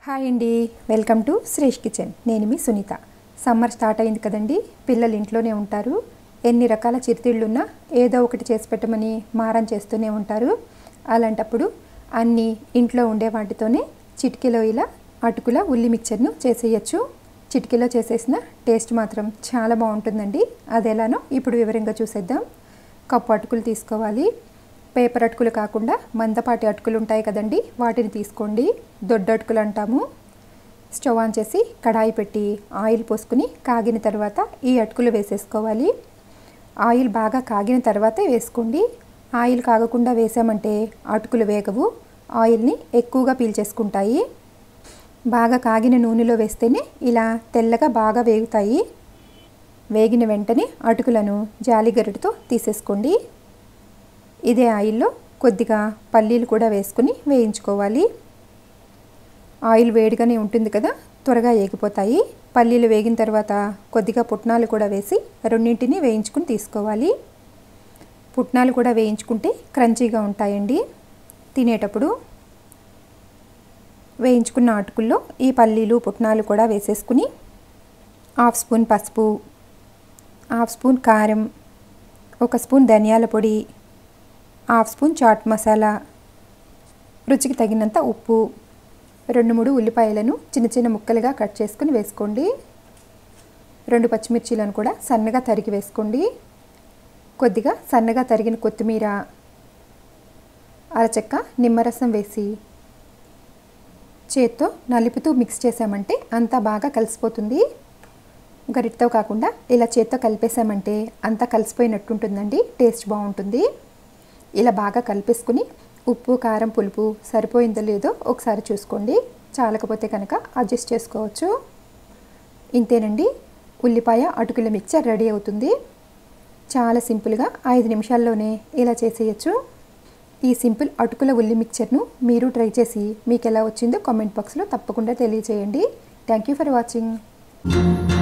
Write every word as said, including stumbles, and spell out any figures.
Hi అండి, welcome to Shresh kitchen. నేను మీ Sunitha. Summer start అయింది కదండి. పిల్లలు ఇంట్లోనే ఉంటారు. ఎన్ని రకాల చిరుతిళ్ళున్నా ఏదో ఒకటి చేసి పెట్టమని మారం చేస్తూనే ఉంటారు. అలాంటప్పుడు అన్నీ ఇంట్లో ఉండే వాటితోనే చిటికెలో ఇలా అటుకుల ఉల్లి మిక్చర్ను చేసేయచ్చు. చిటికెలో చేసేసిన టేస్ట్ మాత్రం చాలా బాగుంటుందండి. అది ఎలానో ఇప్పుడు వివరంగా చూసేద్దాం. కప్పు అటుకులు తీసుకోవాలి. పేపర్ అటుకులు కాకుండా మందపాటి అటుకులు ఉంటాయి కదండి, వాటిని తీసుకోండి. దొడ్డ అటుకులు అంటాము. స్టవ్ ఆన్ చేసి కడాయి పెట్టి ఆయిల్ పోసుకుని కాగిన తర్వాత ఈ అటుకులు వేసేసుకోవాలి. ఆయిల్ బాగా కాగిన తర్వాతే వేసుకోండి. ఆయిల్ కాగకుండా వేసామంటే అటుకులు వేగవు, ఆయిల్ని ఎక్కువగా పీల్చేసుకుంటాయి. బాగా కాగిన నూనెలో వేస్తేనే ఇలా తెల్లగా బాగా వేగుతాయి. వేగిన వెంటనే అటుకులను జాలిగరిటతో తీసేసుకోండి. ఇదే ఆయిల్లో కొద్దిగా పల్లీలు కూడా వేసుకుని వేయించుకోవాలి. ఆయిల్ వేడిగానే ఉంటుంది కదా, త్వరగా వేగిపోతాయి. పల్లీలు వేగిన తర్వాత కొద్దిగా పుట్నాలు కూడా వేసి రెండింటిని వేయించుకుని తీసుకోవాలి. పుట్నాలు కూడా వేయించుకుంటే క్రంచీగా ఉంటాయండి తినేటప్పుడు. వేయించుకున్న అటుకుల్లో ఈ పల్లీలు పుట్నాలు కూడా వేసేసుకుని హాఫ్ స్పూన్ పసుపు, హాఫ్ స్పూన్ కారం, ఒక స్పూన్ ధనియాల పొడి, హాఫ్ స్పూన్ చాట్ మసాలా, రుచికి తగినంత ఉప్పు, రెండు మూడు ఉల్లిపాయలను చిన్న చిన్న ముక్కలుగా కట్ చేసుకుని వేసుకోండి. రెండు పచ్చిమిర్చీలను కూడా సన్నగా తరిగి వేసుకోండి. కొద్దిగా సన్నగా తరిగిన కొత్తిమీర, అరచెక్క నిమ్మరసం వేసి చేత్తో నలుపుతూ మిక్స్ చేసామంటే అంతా బాగా కలిసిపోతుంది. గరిటతో కాకుండా ఇలా చేత్తో కలిపేసామంటే అంతా కలిసిపోయినట్టుంటుందండి. టేస్ట్ బాగుంటుంది. ఇలా బాగా కలిపేసుకుని ఉప్పు కారం పులుపు సరిపోయిందో లేదో ఒకసారి చూసుకోండి. చాలకపోతే కనుక అడ్జస్ట్ చేసుకోవచ్చు. ఇంతేనండి, ఉల్లిపాయ అటుకుల మిక్చర్ రెడీ అవుతుంది. చాలా సింపుల్గా ఐదు నిమిషాల్లోనే ఇలా చేసేయచ్చు. ఈ సింపుల్ అటుకుల ఉల్లి మిక్చర్ను మీరు ట్రై చేసి మీకు ఎలా వచ్చిందో కామెంట్ బాక్స్లో తప్పకుండా తెలియజేయండి. Thank you for watching.